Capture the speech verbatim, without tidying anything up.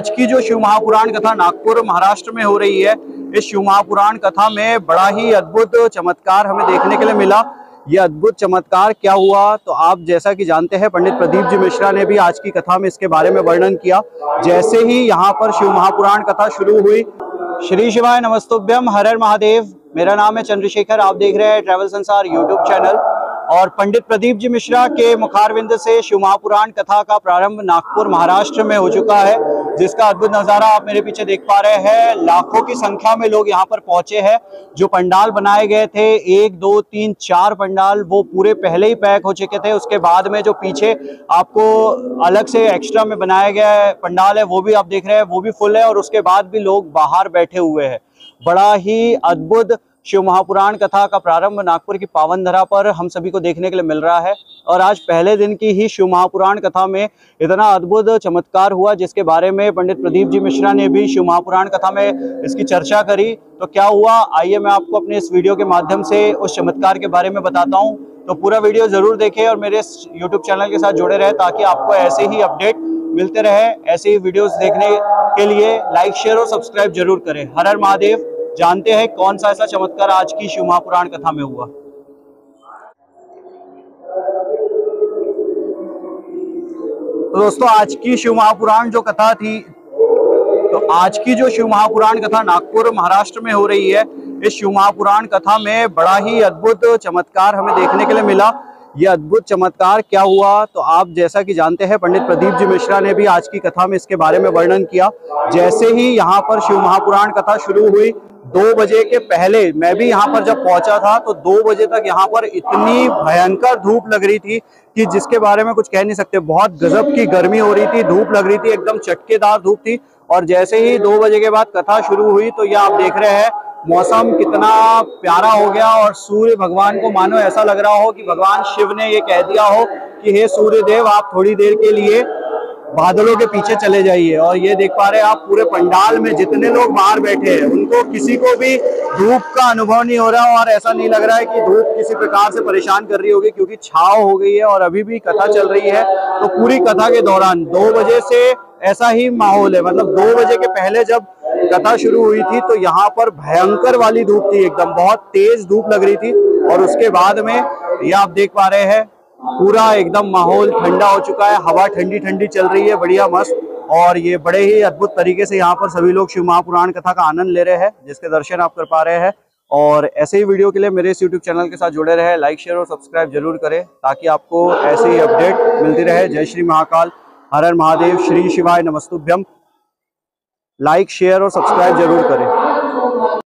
आज की जो शिव महापुराण कथा नागपुर महाराष्ट्र में हो रही है, इस शिव महापुराण कथा में बड़ा ही अद्भुत चमत्कार हमें देखने के लिए मिला। ये अद्भुत चमत्कार क्या हुआ तो आप जैसा कि जानते हैं, पंडित प्रदीप जी मिश्रा ने भी आज की कथा में इसके बारे में वर्णन किया। जैसे ही यहाँ पर शिव महापुराण कथा शुरू हुई, श्री शिवाय नमस्तुभ्यम, हर हर महादेव। मेरा नाम है चंद्रशेखर, आप देख रहे हैं ट्रैवल संसार यूट्यूब चैनल। और पंडित प्रदीप जी मिश्रा के मुखारविंद से शिव महापुराण कथा का प्रारंभ नागपुर महाराष्ट्र में हो चुका है, जिसका अद्भुत नजारा आप मेरे पीछे देख पा रहे हैं। लाखों की संख्या में लोग यहाँ पर पहुंचे हैं। जो पंडाल बनाए गए थे, एक दो तीन चार पंडाल, वो पूरे पहले ही पैक हो चुके थे। उसके बाद में जो पीछे आपको अलग से एक्स्ट्रा में बनाया गया पंडाल है, वो भी आप देख रहे हैं, वो भी फुल है। और उसके बाद भी लोग बाहर बैठे हुए हैं। बड़ा ही अद्भुत शिव महापुराण कथा का प्रारंभ नागपुर की पावन धरा पर हम सभी को देखने के लिए मिल रहा है। और आज पहले दिन की ही शिव महापुराण कथा में इतना अद्भुत चमत्कार हुआ, जिसके बारे में पंडित प्रदीप जी मिश्रा ने भी शिव महापुराण कथा में इसकी चर्चा करी। तो क्या हुआ, आइए मैं आपको अपने इस वीडियो के माध्यम से उस चमत्कार के बारे में बताता हूँ। तो पूरा वीडियो जरूर देखें और मेरे यूट्यूब चैनल के साथ जुड़े रहे, ताकि आपको ऐसे ही अपडेट मिलते रहे। ऐसे ही वीडियोस देखने के लिए लाइक, शेयर और सब्सक्राइब जरूर करें। हर हर महादेव। जानते हैं कौन सा ऐसा चमत्कार आज की शिव महापुराण कथा में हुआ। तो दोस्तों, आज की शिव महापुराण जो कथा थी, तो आज की जो शिव महापुराण कथा नागपुर महाराष्ट्र में हो रही है, इस शिव महापुराण कथा में बड़ा ही अद्भुत चमत्कार हमें देखने के लिए मिला। ये अद्भुत चमत्कार क्या हुआ तो आप जैसा कि जानते हैं, पंडित प्रदीप जी मिश्रा ने भी आज की कथा में इसके बारे में वर्णन किया। जैसे ही यहाँ पर शिव महापुराण कथा शुरू हुई, दो बजे के पहले मैं भी यहाँ पर जब पहुंचा था, तो दो बजे तक यहाँ पर इतनी भयंकर धूप लग रही थी कि जिसके बारे में कुछ कह नहीं सकते। बहुत गजब की गर्मी हो रही थी, धूप लग रही थी, एकदम चटकेदार धूप थी। और जैसे ही दो बजे के बाद कथा शुरू हुई, तो ये आप देख रहे हैं मौसम कितना प्यारा हो गया। और सूर्य भगवान को मानो ऐसा लग रहा हो कि भगवान शिव ने ये कह दिया हो कि हे सूर्य देव, आप थोड़ी देर के लिए बादलों के पीछे चले जाइए। और ये देख पा रहे हैं आप, पूरे पंडाल में जितने लोग बाहर बैठे हैं, उनको किसी को भी धूप का अनुभव नहीं हो रहा। और ऐसा नहीं लग रहा है कि धूप किसी प्रकार से परेशान कर रही होगी, क्योंकि छाव हो गई है और अभी भी कथा चल रही है। तो पूरी कथा के दौरान दो बजे से ऐसा ही माहौल है। मतलब दो बजे के पहले जब कथा शुरू हुई थी, तो यहाँ पर भयंकर वाली धूप थी, एकदम बहुत तेज धूप लग रही थी। और उसके बाद में ये आप देख पा रहे हैं, पूरा एकदम माहौल ठंडा हो चुका है, हवा ठंडी ठंडी चल रही है, बढ़िया मस्त। और ये बड़े ही अद्भुत तरीके से यहाँ पर सभी लोग शिव महापुराण कथा का आनंद ले रहे हैं, जिसके दर्शन आप कर पा रहे हैं। और ऐसे ही वीडियो के लिए मेरे इस यूट्यूब चैनल के साथ जुड़े रहे, लाइक, शेयर और सब्सक्राइब जरूर करें, ताकि आपको ऐसे ही अपडेट मिलती रहे। जय श्री महाकाल, हर हर महादेव, श्री शिवाय नमस्तुभ्यम। लाइक, शेयर और सब्सक्राइब जरूर करें।